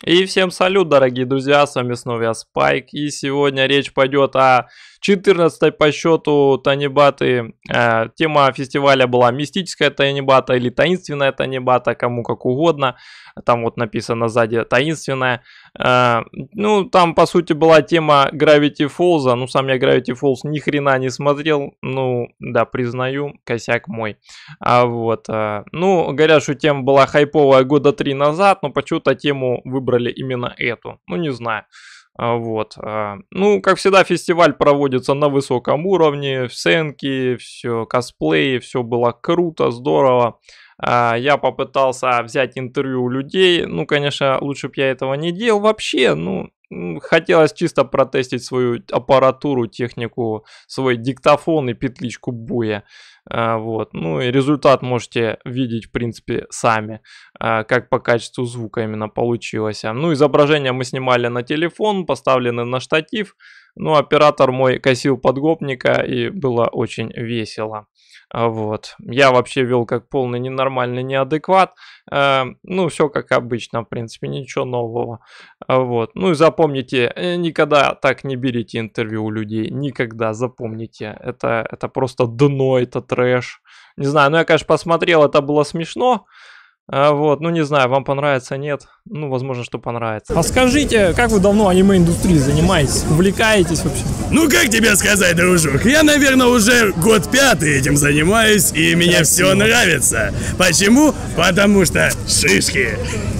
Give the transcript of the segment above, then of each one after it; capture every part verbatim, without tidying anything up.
И всем салют, дорогие друзья, с вами снова я, Спайк, и сегодня речь пойдет о четырнадцатой по счету Танибаты. Э, тема фестиваля была мистическая Танибата или таинственная Танибата, кому как угодно. Там вот написано сзади таинственная. Э, ну, там по сути была тема Gravity Falls, ну сам я Gravity Falls ни хрена не смотрел, ну да, признаю, косяк мой. А вот, э, ну, говорят, что тема была хайповая года три назад, но почему-то тему выбрали именно эту, ну не знаю. Вот, ну, как всегда, фестиваль проводится на высоком уровне, сценки, все, косплеи, все было круто, здорово. Я попытался взять интервью у людей, ну, конечно, лучше бы я этого не делал вообще, ну, хотелось чисто протестить свою аппаратуру, технику, свой диктофон и петличку буя. Вот, ну и результат можете видеть, в принципе, сами, как по качеству звука именно получилось. Ну, изображение мы снимали на телефон, поставлены на штатив. Ну, оператор мой косил подгопника, и было очень весело. Вот. Я вообще вел как полный ненормальный неадекват. Ну, все как обычно, в принципе, ничего нового. Вот. Ну и запомните, никогда так не берите интервью у людей. Никогда, запомните. Это, это просто дно, это трэш. Не знаю, ну я, конечно, посмотрел, это было смешно. Вот, ну не знаю, вам понравится, нет. Ну, возможно, что понравится. А скажите, как вы давно аниме-индустрией занимаетесь? Увлекаетесь вообще? Ну, как тебе сказать, дружок? Я, наверное, уже год пятый этим занимаюсь, и мне Красиво. Все нравится. Почему? Потому что шишки.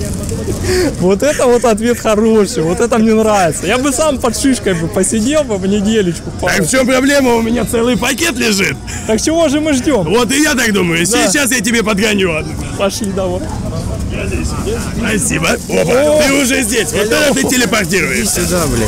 Вот это вот ответ хороший, вот это мне нравится. Я бы сам под шишкой бы посидел бы в неделечку. Так в чем проблема? У меня целый пакет лежит. Так чего же мы ждем? Вот и я так думаю. Да. Сейчас я тебе подгоню. Пошли, давай. Спасибо. Опа, О! Ты уже здесь. Вот тогда ты телепортируешься. Сюда, блядь.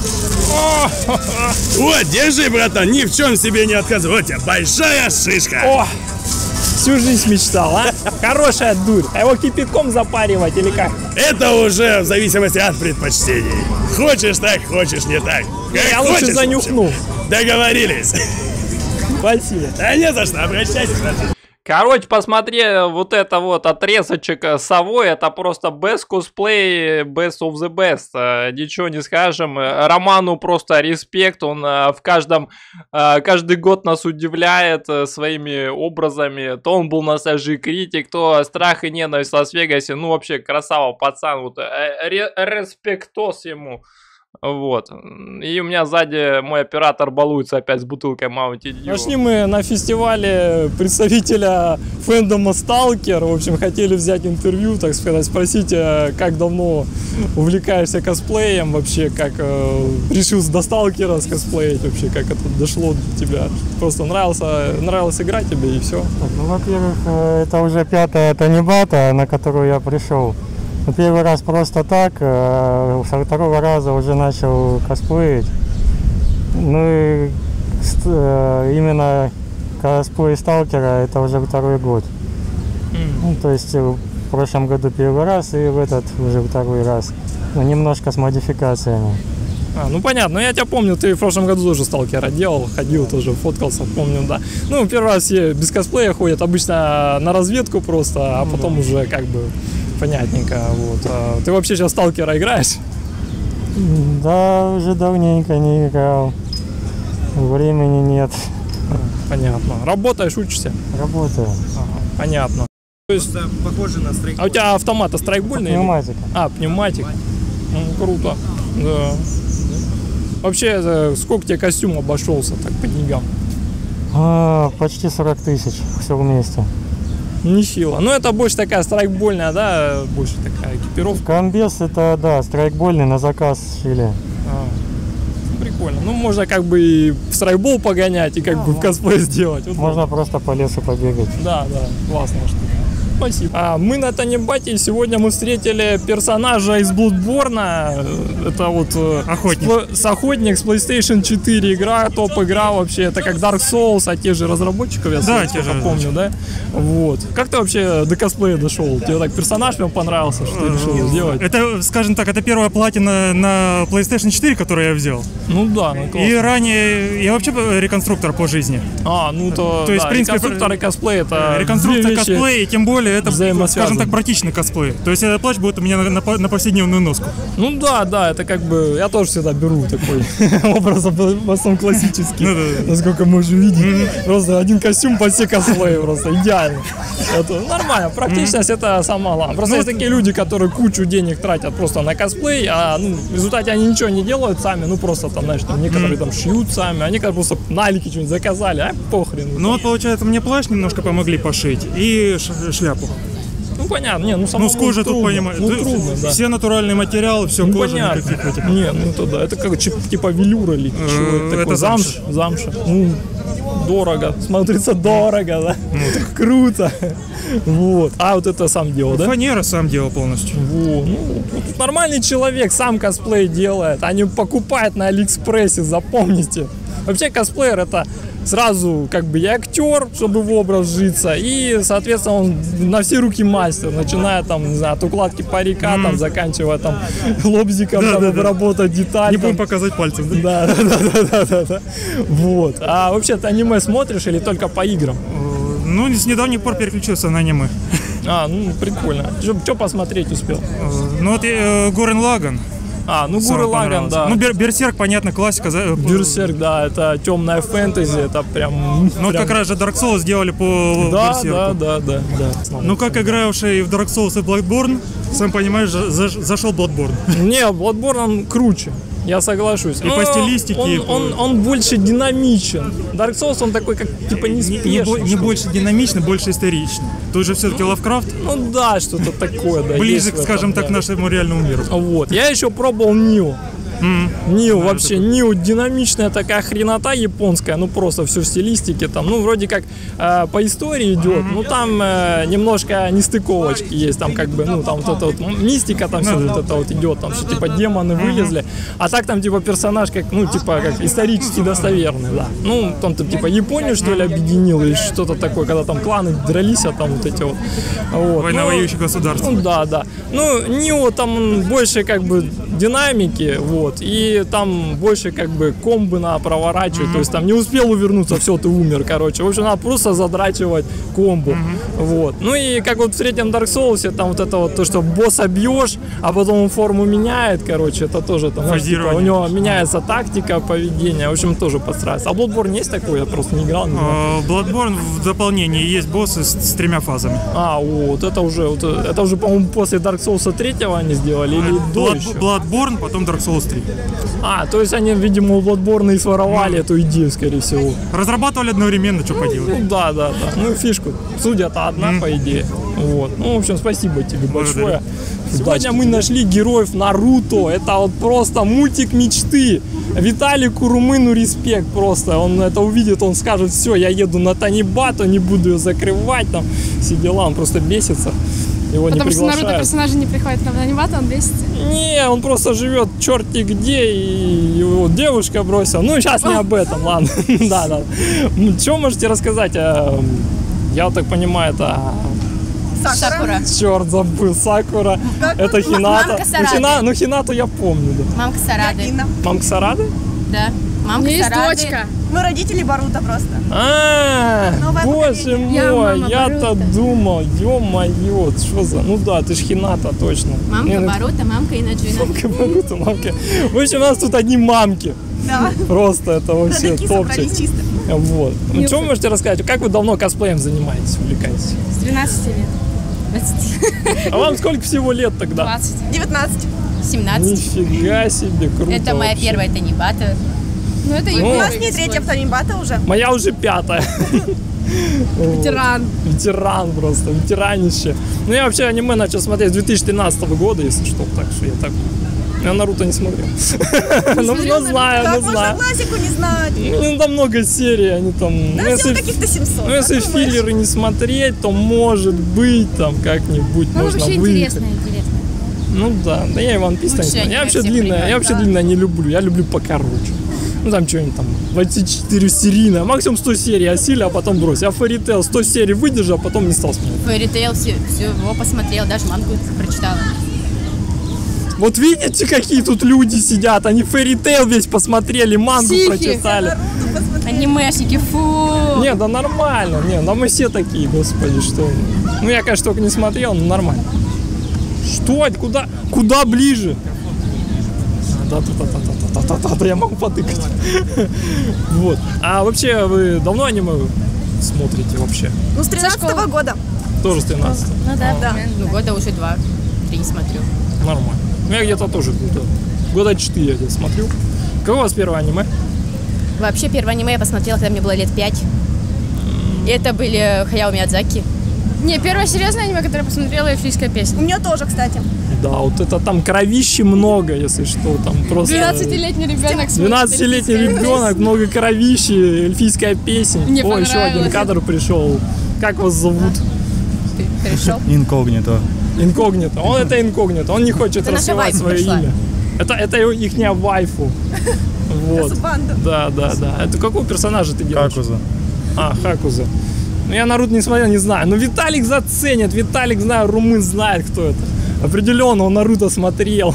Вот, держи, братан, ни в чем себе не отказывай. Вот у тебя большая шишка. О! Всю жизнь мечтал, а? Хорошая дурь. А его кипятком запаривать или как? Это уже в зависимости от предпочтений. Хочешь так, хочешь не так. Как я хочешь, лучше занюхну. Договорились. Спасибо. Да не за что, обращайся. Короче, посмотри, вот это вот отрезочек с совой, это просто best cosplay, best of the best, ничего не скажем. Роману просто респект, он в каждом, каждый год нас удивляет своими образами. То он был на Сажи критик, то Страх и ненависть в Лас-Вегасе, ну вообще красава пацан, вот респектос ему. Вот. И у меня сзади мой оператор балуется опять с бутылкой Mountain Dew. Нашли мы на фестивале представителя фэндома Сталкер. В общем, хотели взять интервью, так сказать, спросить, как давно увлекаешься косплеем, вообще, как э, решился до Сталкера скосплеить, вообще, как это дошло до тебя. Просто нравился, нравилось играть тебе и все. Ну, во-первых, это уже пятая Танибата, на которую я пришел. Первый раз просто так, а со второго раза уже начал косплеить. Ну и именно косплей Сталкера это уже второй год. Mm. Ну, то есть в прошлом году первый раз и в этот уже второй раз. Но немножко с модификациями. А, ну понятно, я тебя помню, ты в прошлом году тоже Сталкера делал, ходил тоже, фоткался, помню, да. Ну, первый раз все без косплея ходят, обычно на разведку просто, а потом mm. уже как бы... Понятненько, вот. А ты вообще сейчас Сталкера играешь? Да, уже давненько не играл. Времени нет. Понятно. Работаешь, учишься? Работаю. Ага, понятно. То есть похоже на страйкбол. А у тебя автомат страйкбольный? Пневматика. А, пневматик. Ну, круто. Да. Вообще, сколько тебе костюм обошелся так по деньгам? А, почти сорок тысяч, все вместе. Нехило. Ну, это больше такая страйкбольная, да, больше такая экипировка. Комбез это, да, страйкбольный на заказ шили. А, прикольно. Ну, можно как бы и в страйкбол погонять, и как а, бы в косплей сделать. Вот можно вот. Просто по лесу побегать. Да, да, классная штука. Спасибо. А, мы на Танибате сегодня мы встретили персонажа из Bloodborne. Это вот Охотник. С, с Охотник с PlayStation четыре игра, топ игра вообще. Это как Dark Souls, от тех же разработчиков, я да, те же помню, да? Вот. Как ты вообще до косплея дошел? Тебе так персонаж прям понравился, что ты решил сделать? Это, скажем так, это первая платина на PlayStation четыре, которую я взял. Ну да, ну классно. И ранее я вообще реконструктор по жизни. А, ну то, то есть, да, в принципе, реконструктор и косплей это реконструкция, косплей, и тем более более это, скажем взаимосвязаны. так, практичный косплей. То есть этот плащ будет у меня на, на, на повседневную носку. Ну да, да, это как бы, я тоже всегда беру такой образ, в основном классический, насколько можно видеть. Просто один костюм по все косплеи, просто идеально. Это нормально, практичность это самое главное. Просто есть такие люди, которые кучу денег тратят просто на косплей, а ну, в результате они ничего не делают сами, ну просто там, знаешь, там некоторые там шьют сами, они как просто на Алике что-нибудь заказали, а похрен. Ну вот получается, мне плащ немножко помогли пошить и ш- шляпу. Ну понятно, не, ну самому Ну с кожей тут, трудно, понимаешь, ну трудно, да. все натуральные материалы, все Ну, кожа, понятно. никаких этих. Не, ну то да, это как чип- типа велюра или чего это это такое, замш, замша. Ну, дорого, смотрится дорого, да, круто, вот. А вот это сам делал, да? Фанера сам делал полностью. Во, ну, вот нормальный человек сам косплей делает, а не покупает на Алиэкспрессе, запомните. Вообще косплеер это сразу как бы и актер, чтобы в образ вжиться, и, соответственно, он на все руки мастер, начиная там, не знаю, от укладки парика, там, заканчивая там лобзиком, Да, там, да, да. обработать деталь. Не там. будем показывать пальцем, да? Да, да, да, да, да, да. Вот. А вообще ты аниме смотришь или только по играм? Ну, с недавних пор переключился на аниме. А, ну прикольно. Что посмотреть успел? Ну вот э, Гуррен Лаганн. А, ну Самый Гуррен Лаганн, понравился. да. Ну, Бер- Берсерк, понятно, классика. за- э, Берсерк, да, это темная фэнтези, это прям. Ну, прям... как раз же Dark Souls сделали по Да, Берсерку. да, да, да, да. Ну, как игравший в Dark Souls и Bloodborne, сам понимаешь, за- за- зашел Bloodborne. Не, Bloodborne он круче. Я соглашусь. И по стилистике, Он, и по- он, он больше динамичен. Dark Souls он такой, как типа Не, неспешный. не бо- не что ли. больше динамично, больше исторично. Тут же все-таки Лавкрафт Ну да, что-то такое, да. ближе, есть в этом, скажем так, да. к нашему реальному миру. Вот. Я еще пробовал Нио. М. Нио Да, вообще, это- Нио динамичная такая хренота японская, ну просто все в стилистике там, ну вроде как э, по истории идет, ну там э, немножко нестыковочки есть, там как бы, ну там вот эта вот мистика там все вот это вот идет, там что типа демоны вылезли, а так там типа персонаж как, ну типа как исторически достоверный, да, ну там типа Японию что ли объединил или что-то такое, когда там кланы дрались, а там вот эти вот, вот. Война Ну, воюющих государств. ну да, да. Ну, Нио там больше как бы динамики, вот, и там больше как бы комбы надо проворачивать, то есть там не успел увернуться, все, ты умер, короче. В общем, надо просто задрачивать комбу, вот. Ну и как вот в третьем Dark Souls, там вот это вот то, что босса бьешь, а потом он форму меняет, короче, это тоже там, знаешь, типа, у него меняется тактика поведения, в общем, тоже подстраивается. А Bloodborne есть такой, я просто не играл, не знаю. А, Bloodborne в дополнении есть боссы с, с тремя фазами. А, вот, это уже, вот, это уже, по-моему, после Dark Souls третьего они сделали, или до Blood- еще? Bloodborne, потом Dark Souls три. А, то есть они, видимо, у Bloodborne и своровали эту идею, скорее всего. Разрабатывали одновременно, что поделать. Ну да, да, да. Ну фишку. Судья-то одна, по идее. Вот. Ну, в общем, спасибо тебе большое. Сегодня мы нашли героев Наруто. Это вот просто мультик мечты. Виталику Румыну респект просто. Он это увидит, он скажет: все, я еду на Танибату, не буду ее закрывать, там все дела. Он просто бесится. Его Потому не что Наруто приглашают. персонажи не приходят на анимату, он бесится. Не, он просто живет черти где, и его девушка бросила. Ну, сейчас не об этом, ладно. Да, да. Что можете рассказать? А, Я так понимаю, это... Сакура. Черт, забыл, Сакура. Это Хината. Мамка Ну, Сарады. Хина- ну, Хинату я помню, да. Мамка Сарады. Мамка Сарады? Да. У Мамка меня есть Сарады. дочка. Мы родители Баруто просто. А, Новое боже поколение. Я мой, мама я-то Боруто. думал, ё-моё, что за... Ну да, ты ж Хината, точно. Не, Мамка ну, Баруто, мамка Инаджина. Мамка Боруто, мамка. В общем, у нас тут одни мамки. Да. Просто это вообще Родаки топчик. собрались чисто. Вот. Ну, что вы можете рассказать? Как вы давно косплеем занимаетесь, увлекаетесь? С двенадцати лет. двадцати. А вам сколько всего лет тогда? двадцать. девятнадцать. семнадцать. Нифига себе, круто. Это моя вообще. первая танибата. Ну это Ну, У его нас не третья Птанибата уже. Моя уже пятая. ветеран. Ветеран просто, ветеранище. Ну, я вообще аниме начал смотреть с две тысячи тринадцатого года, если что, так что я так... Я Наруто не смотрел. Ну, ну, знаю, Как ну, можно знаю. классику не знать? Ну, там много серий, они там... ну, Да, всего если- каких-то семьсот. Ну, если а то, знаешь, филлеры не смотреть, то может быть там как-нибудь Ну можно вообще выехать. интересно, интересно. Ну да, да я и One Piece не Лучше смотрю. Я аниме вообще всех длинное, времен, я вообще да. длинное не люблю, я люблю покороче. Ну там что-нибудь там, двадцать четыре серийное, максимум сто серий осилили, а потом брось. Я Fairy Tail сто серий выдержал, а потом не стал смотреть. Fairy Tail все, все его посмотрел, даже мангу прочитала. Вот видите, какие тут люди сидят, они Fairy Tail весь посмотрели, мангу Психи. прочитали. Наруто посмотрели. Анимешники, фу. Не, да нормально, не, да мы все такие, господи, что. Ну я, конечно, только не смотрел, но нормально. Что? Куда? Куда ближе? Да-да-да-да-да-да-да-да, я могу потыкать. Вот. А вообще, вы давно аниме смотрите вообще? Ну, с тринадцатого года. Тоже с тринадцатого? Ну да, Да. Ну года уже два-три смотрю. Нормально. Ну я где-то тоже года, года четыре я где-то смотрю. Какое у вас первое аниме? Вообще, первое аниме я посмотрела, когда мне было лет пять. И это были Хаяо Миядзаки. Не, первое серьезное аниме, которое я посмотрела, эльфийская У песня. меня тоже, кстати. Да, вот это там кровищи много, если что, там просто... двенадцатилетний ребенок смотрит двенадцатилетний эльфийскую ребенок, много кровищи, эльфийская песня. Мне О, еще один понравилось. кадр пришел. Как вас зовут? Ты пришел? Инкогнито. Инкогнито. Он это инкогнито, он не хочет Это наша раскрывать вайфу свое пришла. имя. Это, это его- ихняя вайфу. Вот. Банда. Да, да, да. Это какого персонажа ты делаешь? Хакуза. А, Хакуза. Ну, я Наруто не смотрел, не знаю. Но Виталик заценит. Виталик, знаю, румын знает, кто это. Определенно, он Наруто смотрел.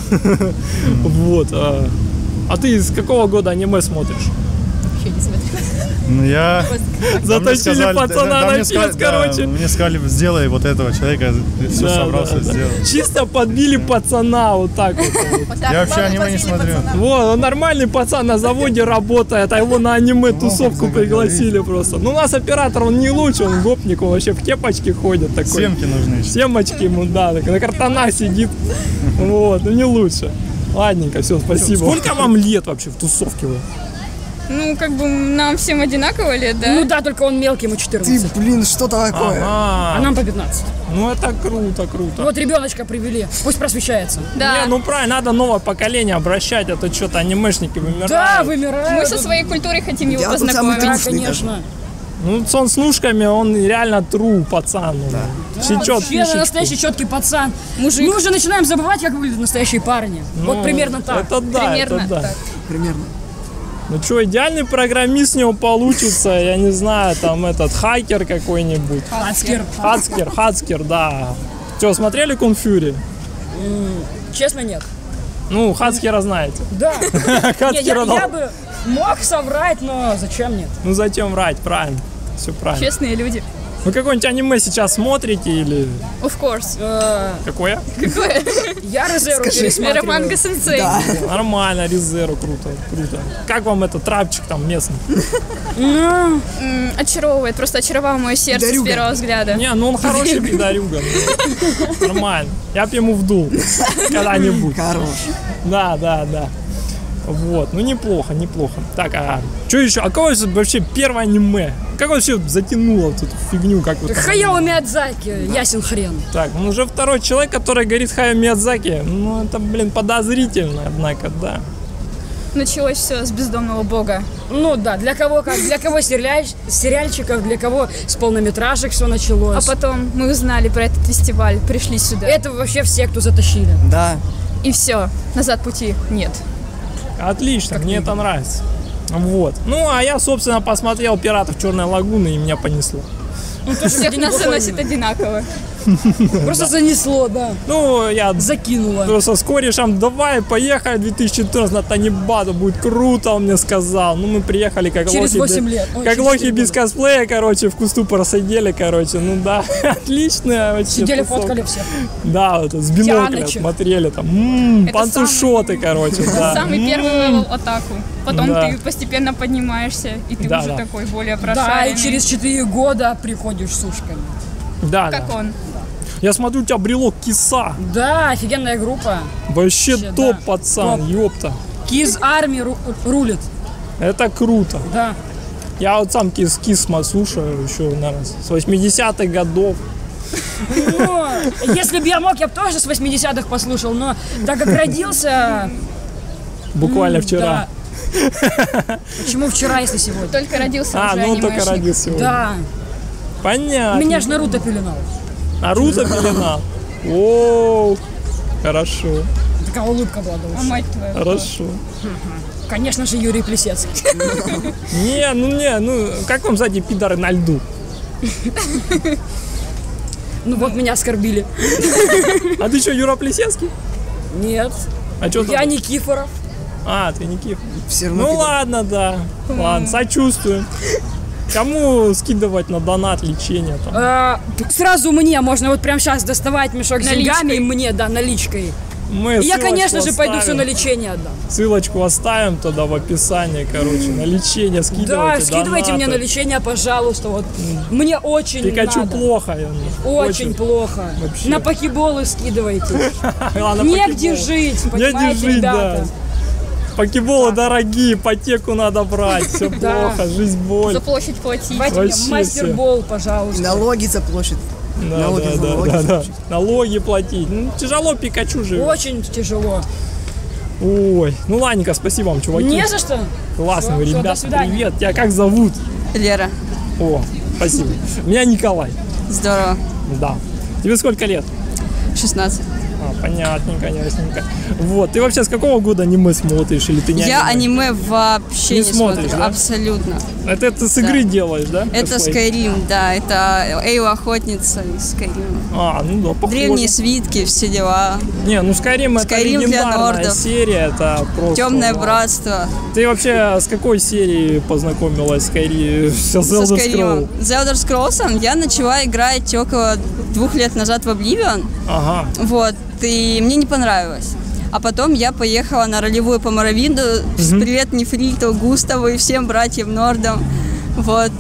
Вот. А а ты из какого года аниме смотришь? Вообще не смотрю. Ну я... Заточили пацана на мне пес, сказали, да, короче. мне сказали, сделай вот этого человека, все Да, собрался, да, да. сделал. Чисто подбили пацана вот так вот. Вот так, Я вообще ладно, аниме не подбили смотрю. пацана. Вот, он нормальный пацан на заводе работает, а его на аниме-тусовку пригласили просто. Ну, у нас оператор, он не лучше, он гопник, он вообще в кепочке ходит такой. Семки нужны еще. Семочки ему, да, так на картонах сидит. Вот, ну не лучше. Ладненько, все, спасибо. Сколько вам лет вообще в тусовке вы? Ну, как бы нам всем одинаково лет, да? Ну да, только он мелкий, ему четырнадцать. блин, что такое? А Ага. нам по пятнадцать. Ну это круто, круто. Вот ребеночка привели, пусть просвещается. Да. Не, ну правильно, надо новое поколение обращать, а то что-то анимешники вымирают. Да, вымирают. Мы со своей культурой хотим его Я тут самый познакомить. Да, конечно. Ну, с он с нушками, он реально тру пацан. Он сечет Вообще, фишечку. настоящий четкий пацан. Мужик. Мы уже начинаем забывать, как выглядят настоящие парни. Ну, Вот примерно так. Это да, Примерно это да. так. Примерно. Ну что, идеальный программист с него получится, я не знаю, там этот хакер какой-нибудь. Ацкер. Хацкер, Хацкер, да. Что, смотрели Кунг Фьюри? Честно, нет. Ну, Хацкера знаете. Да. Не, я, Хацкера, я бы мог соврать, но зачем нет? ну зачем врать, правильно. Все правильно. Честные люди. Вы какое-нибудь аниме сейчас смотрите или Of course. Э, какое? Какое? Я Резеру пересматриваю. Романга сенсей. Нормально, Ризеру, круто, круто. Как вам этот трапчик там местный? М, Очаровывает, просто очаровал мое сердце с первого взгляда. Не, ну он хороший пидорюга. ну, Нормально. Я б ему вдул. Когда-нибудь. Хорош. Да, да, да. Вот, ну неплохо, неплохо. Так, а что еще? А какое вообще первое аниме? Как вообще затянуло вот эту фигню? Как вот Хаяо Миядзаки, ясен хрен. так, он уже второй человек, который говорит Хаяо Миядзаки. Ну, это, блин, подозрительно, однако, да. Началось все с бездомного бога. Ну да, для кого как, для кого сериаль, сериальчиков, для кого с полнометражек все А началось. потом мы узнали про этот фестиваль, пришли сюда. Это вообще все, кто затащили. Да. И все, назад пути нет. Отлично, мне это нравится. Вот. Ну, а я, собственно, посмотрел «Пиратов Черной лагуны» и меня понесло. Всех нас заносит одинаково. Просто занесло, да. Ну, я Закинуло. просто с корешем, давай, поехали в две тысячи четырнадцатом на Танибату, будет круто, он мне сказал. Ну, мы приехали как Через лохи, восемь без- лет. Ой, как через лохи четыре без года. косплея, короче, в кусту просидели, короче, ну да, отлично вообще. Сидели, тусовка. фоткали все. Да, вот с бинокля Яночек. смотрели там, м-м, Это панцушоты, короче, да. Самый М-м. первый левел атаку. Потом Да. ты постепенно поднимаешься, и ты Да, уже да. такой более Да, прошаренный. и через четыре года приходишь с ушками. Да, Как да. он. Я смотрю, у тебя брелок киса. Да, офигенная группа. Вообще Вообще, топ, да. пацан, Топ. ёпта. Киз Арми ру- рулит. Это круто. Да. Я вот сам кис-кис слушаю еще, наверное, с восьмидесятых годов. Ну, если бы я мог, я бы тоже с восьмидесятых послушал, но так как родился... Буквально м, вчера. да. Почему вчера, если сегодня? Только родился А, уже ну он только анимешник. родился сегодня. Да. Понятно. Меня же Наруто пеленал. Наруто пеленал. О, хорошо, Такая улыбка была А до ушей. мать твою. хорошо. Конечно же, Юрий Плесецкий. Не, ну не, ну как вам, кстати, пидоры на льду? Ну вот меня оскорбили. А ты что, Юра Плесецкий? Нет. А что Я Никифоров. А, ты не Киев? Все равно Ну кидаю. ладно, да. Ладно, сочувствую. Кому скидывать на донат лечение там? А, сразу мне можно вот прямо сейчас доставать мешок с Наличкой. деньгами и мне, да, наличкой. Мы И я, ссылочку конечно же, пойду оставим. все на лечение отдам. Ссылочку оставим туда в описании, короче, на лечение скидывайте. Да, скидывайте мне на донаты. лечение, пожалуйста. Вот. Мне очень Пикачу надо. плохо. я- Очень плохо. Вообще. На покеболы скидывайте. Ладно, Негде покебол. жить, Негде понимаете, жить, да. ребята. Покеболы дорогие, ипотеку надо брать, все Да. плохо, жизнь боль. За площадь платить. Давайте Вообще мне мастербол, пожалуйста. Налоги заплатят. Да, налоги, да, да, налоги да, да. заплатят. Налоги платить. Ну, тяжело Пикачу живет. Очень тяжело. Ой, ну ладненько, спасибо вам, чуваки. Не за что. Классно, вы, Всё, всё, до ребята, свидания. привет. Тебя как зовут? Лера. О, спасибо. Меня Николай. Здорово. Да. Тебе сколько лет? шестнадцать. А, понятненько, ясненько. Вот, ты вообще с какого года аниме смотришь? Или ты не Я аниме вообще Не не, смотришь, смотрю. да? Абсолютно. Это ты с игры делаешь, да? Это Косплей? Skyrim, да. Это Эйла Охотница из Skyrim. А, ну да, похоже. Древние свитки, все дела. Не, ну Skyrim это Skyrim для легендарная нордов. серия, это просто... Темное вау. братство. Ты вообще с какой серии познакомилась с Skyrim? Со Со Elder Skyrim. Scrolls? За Elder Scrolls я начала играть около двух лет назад в Oblivion. Ага. Вот. И мне не понравилось. А потом я поехала на ролевую по Моровинду. Привет Нефриту, Густаву и всем братьям Нордам. Вот.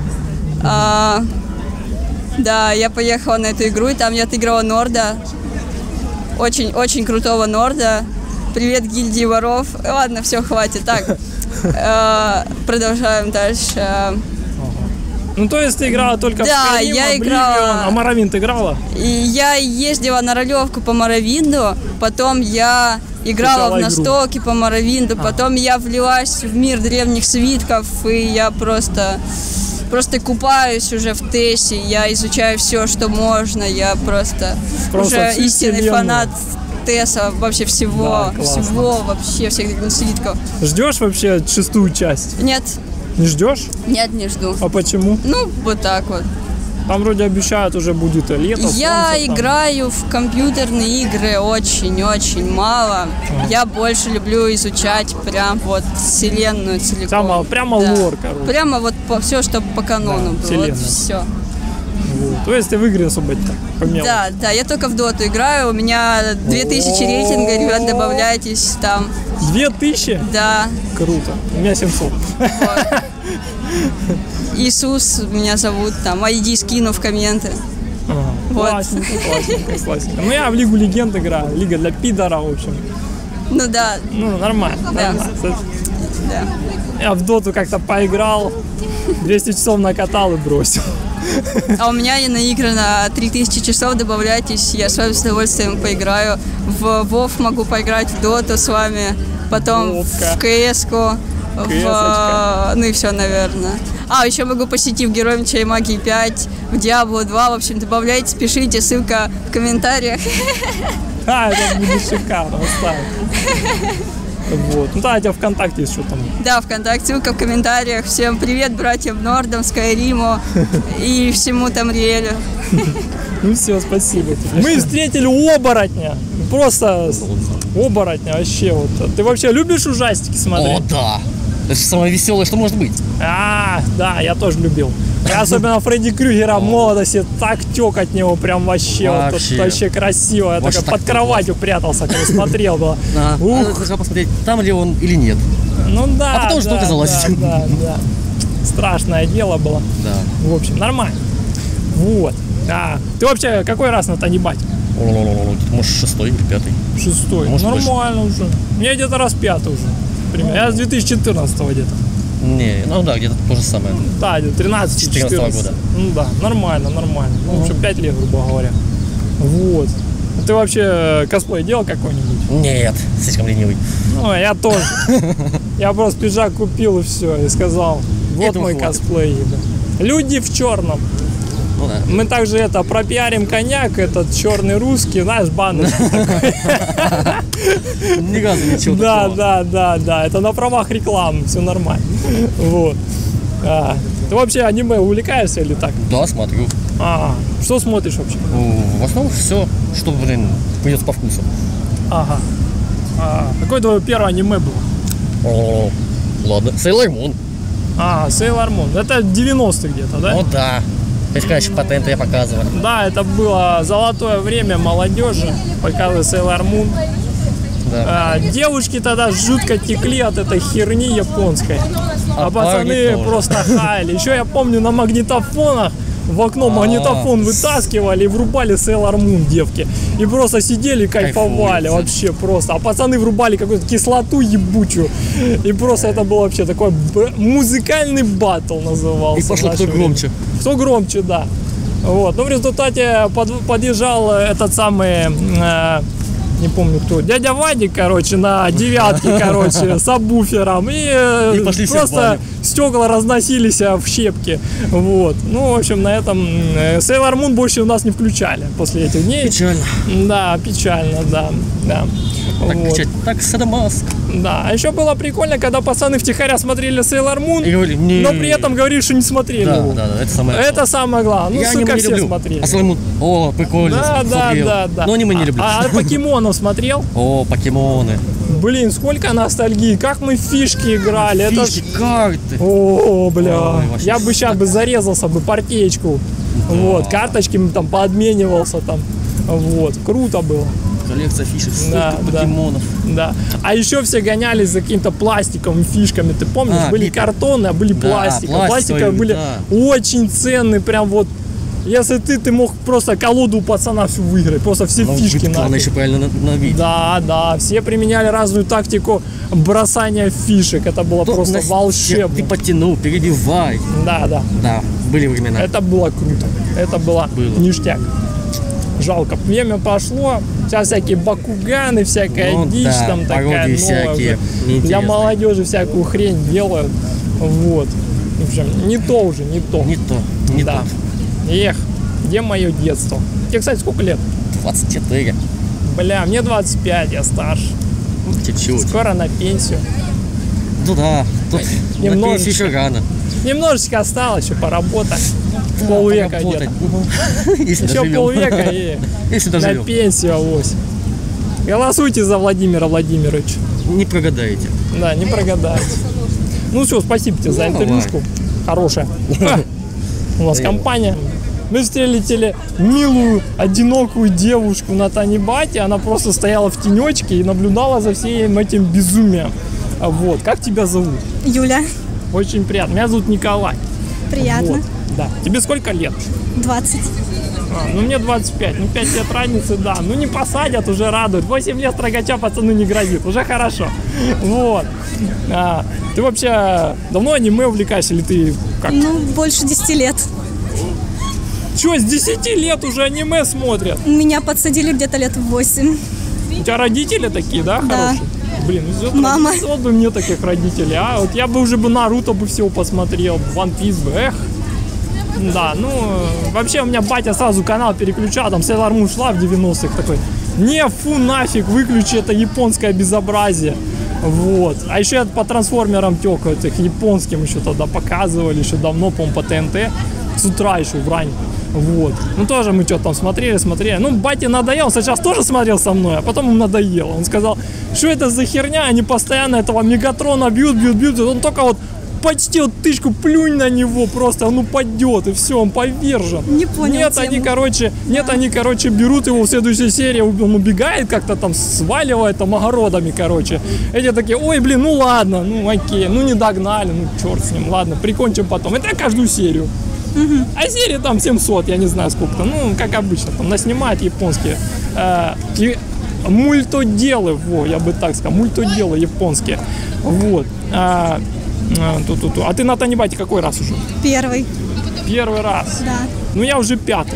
А, да, я поехала на эту игру, и там я отыграла Норда. Очень-очень крутого Норда. Привет гильдии воров. Ладно, все, хватит. Так, э, продолжаем дальше. Ну, то есть ты играла только Да, в Skyrim, я Oblivion, играла- а Morrowind играла? И я ездила на ролевку по Моровинду, потом я играла Скачала в игру. настолки по Моровинду, потом я влилась в мир древних свитков, и я просто, просто купаюсь уже в Тессе, я изучаю все, что можно, я просто, Просто уже всю истинный вселенную. фанат Тесса, вообще всего, Да, классно. всего вообще, всех древних свитков. Ждешь вообще шестую часть? Нет, Не ждешь? нет, не жду. А почему? Ну, вот так вот. Там вроде обещают уже будет и лето, Я солнце там. играю в компьютерные игры очень-очень мало. Я больше люблю изучать прям вот вселенную целиком. Прямо, прямо Да. лор, короче. Прямо вот по, все, что по канону Да, было. вселенная. Вот все. Вот. То есть ты в игре особо так, по мелочи. Да, да, я только в доту играю. У меня две тысячи рейтинга, ребят, добавляйтесь там. Две тысячи? Да. Круто. У меня семьсот. Иисус меня зовут, там, ай ди скину в комменты. Ага. Вот. Классненько, классненько, классненько. Ну я в Лигу Легенд играю. Лига для пидора, в общем. Ну да, Ну, нормально. Да. нормально. да. Я в доту как-то поиграл, двести часов накатал и бросил. А у меня и наиграно три тысячи часов, добавляйтесь, я с вами с удовольствием поиграю. В Вов могу поиграть, в Доту с вами, потом Вовка. в КС-ку, в, КС-очка. ну и все, наверное. А, еще могу посетить в Герои Меча и Магии пять, в Диабло два, в общем, добавляйтесь, пишите, ссылка в комментариях. А, это будет шикарно, оставь. Вот. Ну да, у тебя ВКонтакте есть что там. Да, ВКонтакте, ссылка в комментариях. Всем привет братьям Нордам, Скайриму и всему Тамриэлю. Ну все, спасибо тебе. Мы встретили оборотня. Просто оборотня вообще. Вот. Ты вообще любишь ужастики смотреть? О, да. Это же самое веселое, что может быть. А, да, я тоже любил. Я особенно Фредди Крюгера в молодости так тек от него прям вообще. Вот, Вообще. тут вообще красиво. Я Вообще только так под кроватью прятался, когда смотрел. Было. А, Ух. надо сначала посмотреть, там ли он или нет. Ну да. А потом уже да, только залазить. Да, да, да. Страшное дело было. Да. В общем, нормально. Вот. А, ты вообще какой раз на Танибате? О-о-о-о, может, шестой или пятый. Шестой. Может, Нормально уже. Мне где-то раз пятый уже. Примерно. Я с две тысячи четырнадцатого где-то. Не, ну да, где-то то же самое. Да, тринадцать четырнадцатого года. Ну да, нормально, нормально. Ну, в общем, пять лет, грубо говоря. Вот. А ты вообще косплей делал какой-нибудь? Нет, слишком ленивый. Ну, я тоже. Я просто пиджак купил и все, и сказал, вот Этого мой хватит. косплей. Да. Люди в черном. Ну да. Мы также это пропиарим коньяк, этот черный русский, знаешь, баночка. Ни разу ничего Да, такого. да, да, да. Это на правах рекламы, все нормально. Вот. А, ты вообще аниме увлекаешься или так? Да, смотрю. А, что смотришь вообще? Ну, в основном все, что, блин, придется по вкусу. Ага. А, какое твое первое аниме было? О, ладно. Sailor Moon. А, Sailor Moon. Это девяностые где-то, да? Ну да. То есть, конечно, по ТНТ показывали. Да, это было золотое время молодежи. Показывали Sailor Moon. Да. А, девушки тогда жутко текли от этой херни японской. А, А пацаны парни тоже. просто хаяли. Еще я помню, на магнитофонах в окно магнитофон вытаскивали и врубали Sailor Moon, девки. И просто сидели, кайфовали. Кайфуете. Вообще просто. А пацаны врубали какую-то кислоту ебучую. И просто это был вообще такой б- музыкальный баттл назывался. И пошло в кто наше громче. время. Кто громче, да. Вот. Ну, в результате под- подъезжал этот самый... э, не помню кто, дядя Вадик, короче, на девятке, короче, с абвуфером. И, э, И пошли все в просто баню. стекла разносились а, в щепки. Вот. Ну, в общем, на этом э, Sailor Moon больше у нас не включали после этих дней. Печально. Да, печально, да. да. Так Вот. кричать, так Садамаск. Да, а еще было прикольно, когда пацаны втихаря смотрели Sailor Moon, И говорили, не. но при этом говорили, что не смотрели Да, его. да, да, это самое. Это самое главное. Ну, Я сука, аниме не все люблю. смотрели. А Sailor Moon, о, прикольно. Да, да, смотрел. да, да. Но аниме не люблю. А, а покемонов смотрел? О, покемоны. Блин, сколько ностальгии, как мы в фишки играли. Это Фишки, ж- карты. О, бля. Ой, вообще Я бы сейчас бы зарезался бы партеечку. Вот, карточками там пообменивался там. Вот, круто было. Коллекция фишек, Да, столько да. покемонов. Да. А еще все гонялись за каким-то пластиком и фишками. Ты помнишь, А, были битый. картоны, а были Да, пластиковые. пластиковые, Пластиковые были да. очень ценные, прям вот. Если ты, ты мог просто колоду у пацана всю выиграть, просто все Но фишки главное нахуй. еще правильно на- навить. Да, да, все применяли разную тактику бросания фишек. Это было Ну, просто на- волшебно. Ты потянул, перебивай. Да, да. Да, были времена. Это было круто. Это было, Было. ништяк. Жалко, время пошло. Сейчас всякие бакуганы, всякая Ну дичь да, там такая пародии новая. всякие, уже. Для неинтересные. молодежи всякую хрень делают. Вот. В общем, не то уже, не то. Не то, не да. Эх, где мое детство? Тебе, кстати, сколько лет? то. двадцать четыре. Бля, мне двадцать пять, я старше. Чуть-чуть. Скоро на пенсию. Ну да, тут на Немножечко. пенсию еще рано. Немножечко осталось еще поработать. Полвека где-то. Если Еще доживем. полвека и Если на доживем. пенсию авось. Голосуйте за Владимира Владимировича. Не прогадаете. Да, не прогадаете. Ну все, спасибо тебе за Ну, интервьюшку. Хорошая. Ха, у нас компания. Мы встретили милую, одинокую девушку на Танибате. Она просто стояла в тенечке и наблюдала за всем этим безумием. А Вот. Как тебя зовут? Юля, Очень приятно. Меня зовут Николай. приятно. Вот. Да. Тебе сколько лет? двадцать. А, ну мне двадцать пять, ну пять лет разницы, да. Ну не посадят, уже радует. восемь лет строгача пацану не грозит, уже хорошо. Вот. А, ты вообще давно аниме увлекаешься или ты как? Ну, больше десяти лет. Че, с десяти лет уже аниме смотрят? Меня подсадили где-то лет в восемь. У тебя родители такие, да, Да. хорошие? Блин, везет, Мама. родителей. Вот бы мне таких родителей, а? Вот я бы уже бы Наруто бы всего посмотрел, One Piece бы, эх. Да, ну, вообще у меня батя сразу канал переключал, там Sailor Moon шла в девяностых, такой, не, фу, нафиг, выключи это японское безобразие. Вот. А еще я по трансформерам тек, этих японским еще тогда показывали, еще давно, по-моему, по ТНТ, с утра еще в рань. Вот. Ну, тоже мы что-то там смотрели, смотрели. Ну, бате надоел, он сейчас тоже смотрел со мной, а потом ему надоело. Он сказал, что это за херня, они постоянно этого Мегатрона бьют, бьют, бьют. Он только вот почти вот тычку плюнь на него, просто он упадет, и все, он повержен. Не понял Нет, тему. они, короче, нет, они, короче, берут его в следующей серии, он убегает как-то там, сваливает там огородами, короче. Эти такие, ой, блин, ну ладно, ну окей, ну не догнали, ну черт с ним, ладно, прикончим потом. Это каждую серию. А серии там семьсот, я не знаю сколько-то, ну, как обычно, там наснимают японские. Э, и мультоделы, во, я бы так сказал, мультоделы японские. Вот. А, а, ту-ту-ту. А ты на Танибате какой раз уже? Первый. Первый раз. Да. Ну, я уже пятый.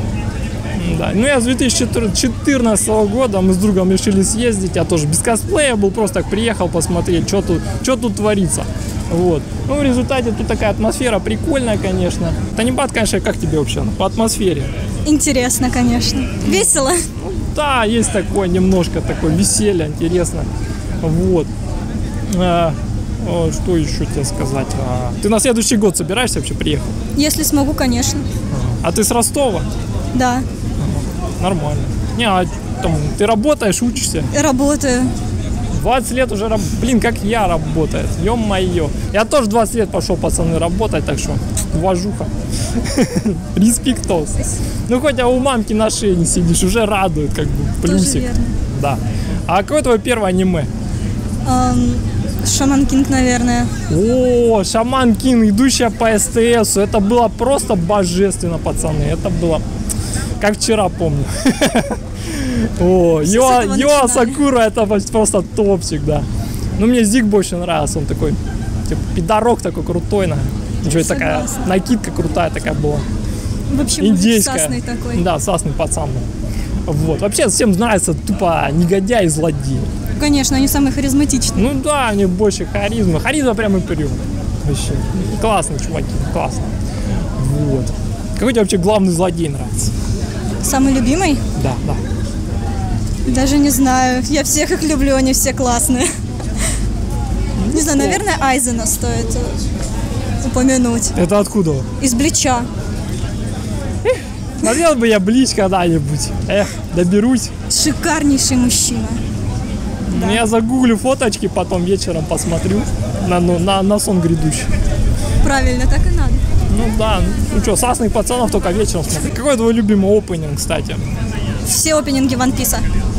Да. Ну, я с две тысячи четырнадцатого года, мы с другом решили съездить, я тоже без косплея был, просто так приехал посмотреть, что тут, что тут творится. Вот. Ну, в результате тут такая атмосфера прикольная, конечно. Танибат, конечно, как тебе вообще по атмосфере? Интересно, конечно. Весело. Да, есть такое немножко такое веселье, интересно. Вот. А, а, что еще тебе сказать? А, ты на следующий год собираешься вообще приехать? Если смогу, конечно. А ты с Ростова? Да. Нормально. Не, а там, ты работаешь, учишься? Работаю. двадцать лет уже, раб... блин, как я работает, ё-моё. Я тоже двадцать лет пошел, пацаны, работать, так что уважуха. Респектос. Ну, хоть а у мамки на шее не сидишь, уже радует, как бы, плюсик. Да. А какое твое первое аниме? Эм, Шаман Кинг, наверное. О, Шаман Кинг, идущая по СТС. Это было просто божественно, пацаны. Это было, как вчера помню. О, Йоа Сакура, это просто топчик, да. Ну, мне Зиг больше нравился, он такой, типа, пидорок такой крутой, на. Еще такая накидка крутая такая была. Вообще, индейская. Сасный такой. Да, сасный пацан. Вот. Вообще всем нравится тупо негодяй и злодей. Конечно, они самые харизматичные. Ну да, у них больше харизмы. Харизма прям и прет. Вообще. Классные чуваки, классно. Вот. Какой тебе вообще главный злодей нравится? Самый любимый? Да, да. Даже не знаю. Я всех их люблю, они все классные. Ну, не знаю, наверное, Айзена стоит упомянуть. Это откуда? Из Блича. Смотрел бы я Блич когда-нибудь. Эх, доберусь. Шикарнейший мужчина. Да. Я загуглю фоточки, потом вечером посмотрю на, ну, на, на сон грядущий. Правильно, так и надо. Ну да, ну что, сасных пацанов только вечером смотри. Какой твой любимый опенинг, кстати? Все опенинги One Piece.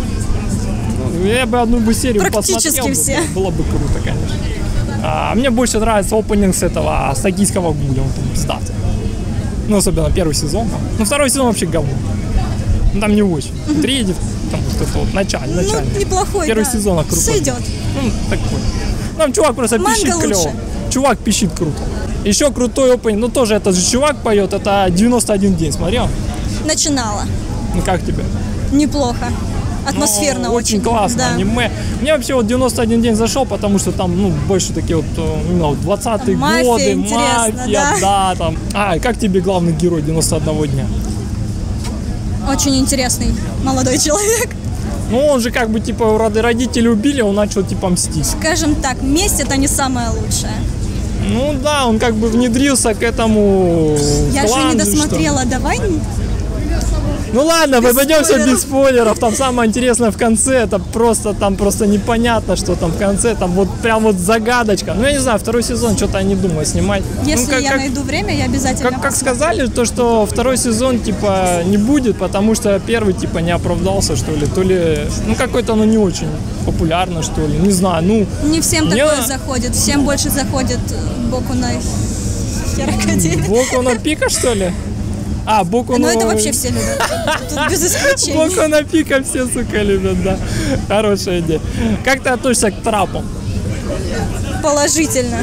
Я бы одну бы серию практически посмотрел. все. Было, было бы круто, конечно. А мне больше нравится опенинг с этого, с токийского гуля, он там пиздатый. Ну, особенно первый сезон. Ну, второй сезон вообще говно. Ну, там не очень. Mm-hmm. Третий, там вот это вот, начальный, начальный. Ну, неплохой, Первый да. сезон крутой. Сойдет. Ну, такой. Там чувак просто Манга пищит лучше. клево. Чувак пищит круто. Еще крутой опенинг, ну, тоже этот же чувак поет, это девяносто один день, смотрел? Начинала. Ну, как тебе? Неплохо. Атмосферно ну, очень. Очень классно, да. аниме. Мне вообще вот девяносто один день зашел, потому что там, ну, больше такие вот, ну, двадцатые мафия, годы, мафия, да? да, там. А, как тебе главный герой девяносто одного дня? Очень интересный молодой человек. Ну, он же как бы, типа, родители убили, он начал, типа, мстить. Скажем так, месть — это не самое лучшее. Ну, да, он как бы внедрился к этому Я клану, же не досмотрела, давай... Ну ладно, без обойдемся спойлеров. без спойлеров. Там самое интересное в конце, это просто там просто непонятно, что там в конце, там вот прям вот загадочка. Ну я не знаю, второй сезон что-то я не думаю снимать. Если ну, как, я как, найду время, я обязательно. Как, как сказали, то что второй сезон типа не будет, потому что первый типа не оправдался, что ли, то ли, ну какой-то ну не очень популярно, что ли, не знаю, ну. Не всем мне... такое заходит, всем больше заходит Боку на Херо Академию. Боку на Пика, что ли? А, Боку Ну на... это вообще все любят, тут без исключения. Боку на Пика все, сука, любят, да. Хорошая идея. Как ты относишься к трапам? Положительно.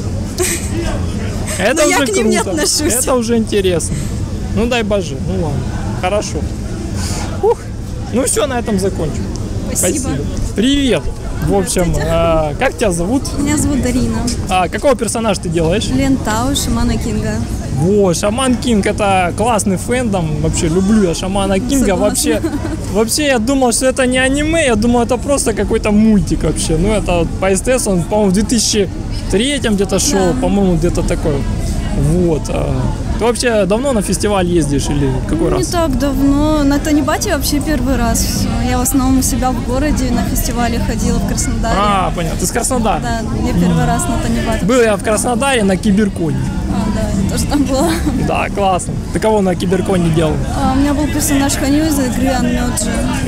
Это Но уже я к ним круто. не отношусь. Это уже интересно. Ну дай боже, ну ладно. Хорошо. Ух. Ну все, на этом закончим. Спасибо. Привет. В общем, а, как тебя зовут? Меня зовут Дарина. А, какого персонажа ты делаешь? Лентау, Шамана Кинга. О, Шаман Кинг, это классный фэндом. Вообще люблю я Шамана Кинга. Согласна. Вообще, вообще я думал, что это не аниме, я думал, это просто какой-то мультик вообще. Ну это по СТС, он, по-моему, в две тысячи третьем где-то шел, Да. по-моему, где-то такой. Вот. Ты вообще давно на фестиваль ездишь или какой Не раз? так давно. На Танибате вообще первый раз. Я в основном у себя в городе на фестивале ходила в Краснодаре. А, понятно. Ты с Краснодара? Да, я первый раз на Танибате. Был я в Краснодаре на Киберконе. А, да, я тоже там была. Да, классно. Ты кого на Киберконе делал? А, у меня был персонаж Ханью из игры Анмёджи.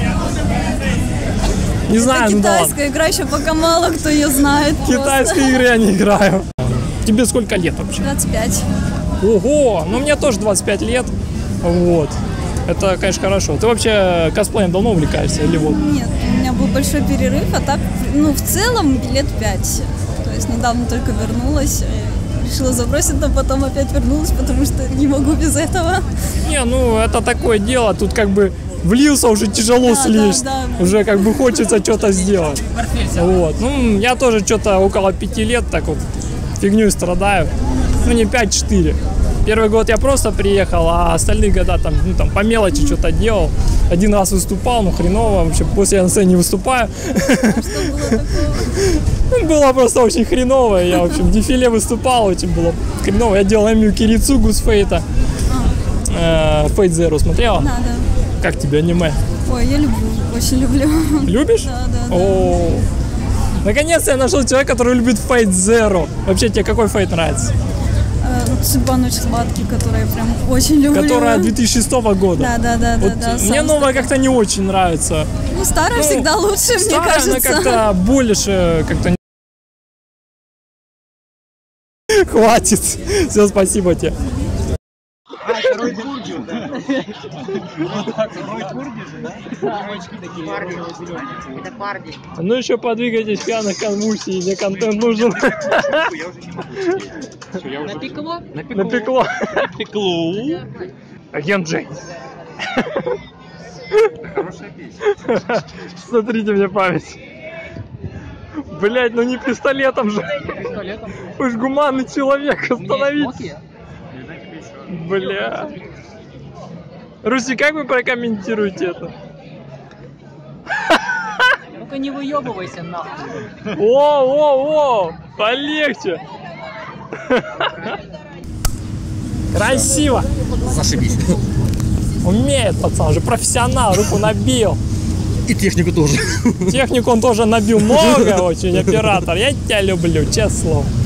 Не знаю, Это ну да ладно. китайская игра, еще пока мало кто ее знает. Китайские игры я не играю. Тебе сколько лет вообще? двадцать пять. Ого, ну мне тоже двадцать пять лет. Вот. Это, конечно, хорошо. Ты вообще косплеем давно увлекаешься или вот? Нет, у меня был большой перерыв, а так, ну, в целом лет пять. То есть недавно только вернулась. Решила забросить, но потом опять вернулась, потому что не могу без этого. Не, ну это такое дело. Тут как бы влился, уже тяжело Да, слезть. да, да. Уже как бы хочется что-то сделать. Вот. Ну, я тоже что-то около пяти лет так вот фигней страдаю. Ну, не пять-четыре. Первый год я просто приехал, а остальные года там, ну, там по мелочи что-то делал. Один раз выступал, ну хреново, вообще после я на сцене не выступаю. Было просто очень хреново. Я, в общем, в дефиле выступал, очень было хреново. Я делал Эмию Кирицугу с Фейта. Фейт Zero смотрела? Да, да. Как тебе аниме? Ой, я люблю, очень люблю. Любишь? Да, да, да. О, Наконец-то я нашел человека, который любит Fate Zero. Вообще, тебе какой Fate нравится? Ну, Судьба Ночь Схватки, которую я прям очень люблю. Которая две тысячи шестого года. Да, да, да, вот да, да. Мне новая как-то не очень нравится. Ну, старая ну, всегда лучше, старая, мне кажется. Она как-то больше, как-то... Хватит. Все, спасибо тебе. А, это Рой Курдю, да? Рой Курдю же, да? Такие парни. Это парни. Ну еще подвигайтесь, пьяных конвульсий, мне контент нужен. Напекло? Напекло. Напекло. Агент Джеймс. Хорошая песня. Смотрите мне память. Блять, ну не пистолетом же. Пистолетом? Вы ж гуманный человек, остановитесь. Бля. Руси, как вы прокомментируете это? Ну-ка не выебывайся нахуй. О, о, о, полегче. Красиво. Зашибись. Умеет пацан, уже профессионал, руку набил. И технику тоже. Технику он тоже набил много очень, оператор. Я тебя люблю, честное слово.